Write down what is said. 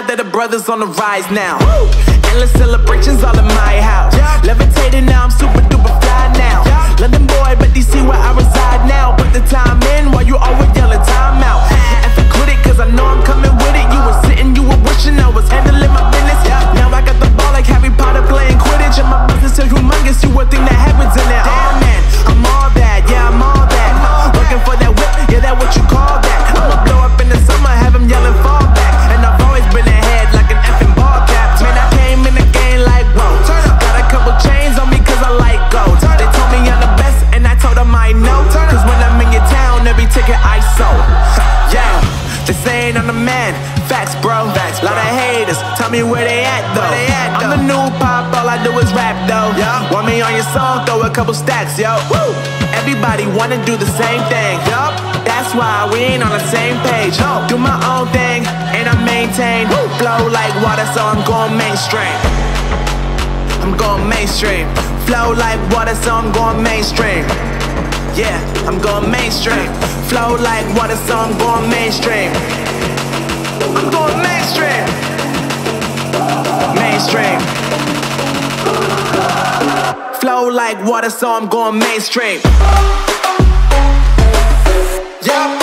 that the brothers on the rise now. Endless celebrations all in my house. Levitating now, I'm super duper fly now. London boy, but DC where I reside now. Put the time in while you always yelling time out. And quit it, cause I know I'm coming with it. You were sitting, you were wishing I was handling my business. Now I got the ball like Harry Potter playing Quidditch. And my business is humongous, you would think that happens in it. Damn man, I'm all that, yeah I'm all that. Working for that whip, yeah that what you call that. I'ma blow up in the summer, have him yelling fall back. And I've always been ahead like an effing ball cap. Man, I came in the game like whoa. Got a couple chains on me cause I like gold. They told me I'm the best and I told them I know. Cause when I'm in your town, every ticket I sold. Yeah, they saying I'm the man. Facts bro, lot of haters, tell me where they at though. I'm the new pop, all I do is rap though. Want me on your song, throw a couple stacks, yo. Everybody wanna do the same thing, that's why we ain't on the same page. Do my own thing, and I maintain. Flow like water, so I'm going mainstream. I'm going mainstream. Flow like water, so I'm going mainstream. Yeah, I'm going mainstream. Flow like water, so I'm going mainstream. I'm going mainstream. Mainstream. Flow like water, so I'm going mainstream. Yeah.